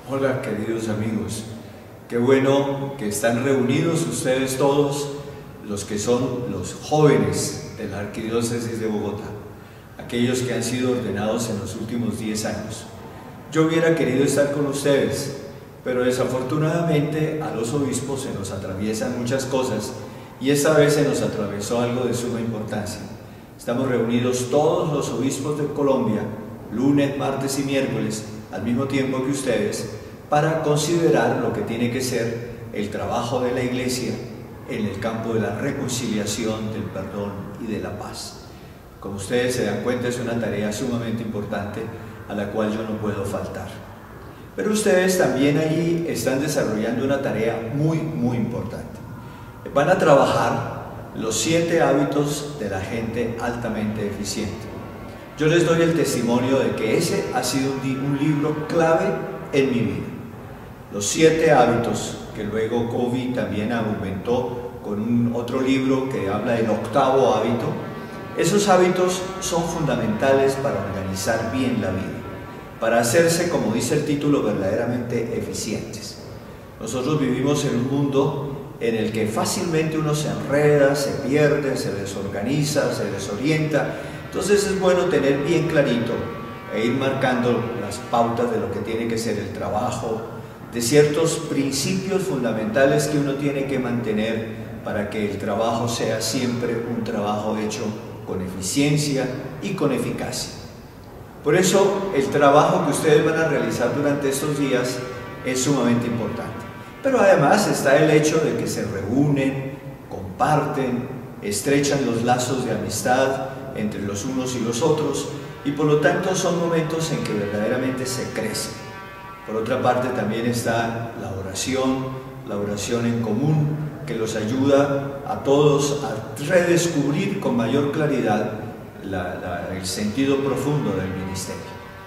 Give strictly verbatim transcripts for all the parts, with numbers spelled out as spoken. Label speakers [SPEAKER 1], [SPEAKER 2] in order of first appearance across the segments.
[SPEAKER 1] Hola queridos amigos, qué bueno que están reunidos ustedes todos los que son los jóvenes de la Arquidiócesis de Bogotá, aquellos que han sido ordenados en los últimos diez años. Yo hubiera querido estar con ustedes, pero desafortunadamente a los obispos se nos atraviesan muchas cosas y esta vez se nos atravesó algo de suma importancia. Estamos reunidos todos los obispos de Colombia, lunes, martes y miércoles, al mismo tiempo que ustedes, para considerar lo que tiene que ser el trabajo de la Iglesia en el campo de la reconciliación, del perdón y de la paz. Como ustedes se dan cuenta, es una tarea sumamente importante a la cual yo no puedo faltar. Pero ustedes también allí están desarrollando una tarea muy, muy importante. Van a trabajar los siete hábitos de la gente altamente eficiente. Yo les doy el testimonio de que ese ha sido un libro clave en mi vida. Los siete hábitos, que luego Covey también aumentó con un otro libro que habla del octavo hábito. Esos hábitos son fundamentales para organizar bien la vida, para hacerse, como dice el título, verdaderamente eficientes. Nosotros vivimos en un mundo en el que fácilmente uno se enreda, se pierde, se desorganiza, se desorienta. Entonces es bueno tener bien clarito e ir marcando las pautas de lo que tiene que ser el trabajo, de ciertos principios fundamentales que uno tiene que mantener para que el trabajo sea siempre un trabajo hecho con eficiencia y con eficacia. Por eso el trabajo que ustedes van a realizar durante estos días es sumamente importante. Pero además está el hecho de que se reúnen, comparten, estrechan los lazos de amistad entre los unos y los otros, y por lo tanto son momentos en que verdaderamente se crece. Por otra parte también está la oración, la oración en común, que los ayuda a todos a redescubrir con mayor claridad la, la, el sentido profundo del ministerio.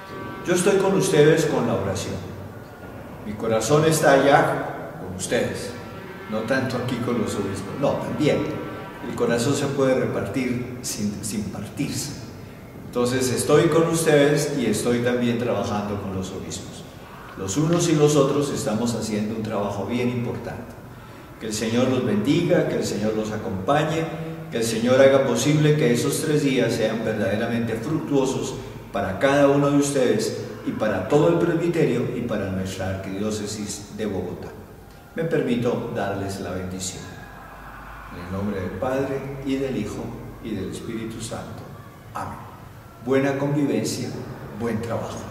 [SPEAKER 1] Yo estoy con ustedes con la oración. Mi corazón está allá con ustedes, no tanto aquí con los obispos, no, también. El corazón se puede repartir sin, sin partirse. Entonces estoy con ustedes y estoy también trabajando con los obispos. Los unos y los otros estamos haciendo un trabajo bien importante. Que el Señor los bendiga, que el Señor los acompañe, que el Señor haga posible que esos tres días sean verdaderamente fructuosos para cada uno de ustedes y para todo el presbiterio y para nuestra Arquidiócesis de Bogotá. Me permito darles la bendición. En el nombre del Padre, y del Hijo, y del Espíritu Santo. Amén. Buena convivencia, buen trabajo.